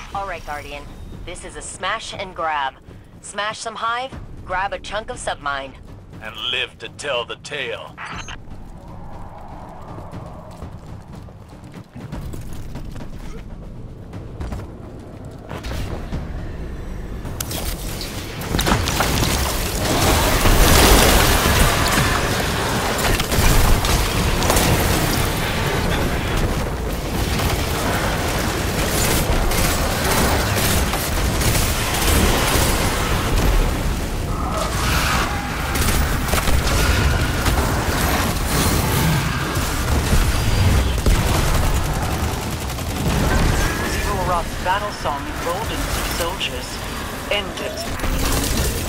Alright, Guardian. This is a smash and grab. Smash some hive, grab a chunk of submine. And live to tell the tale. Battle song emboldened the soldiers. End it.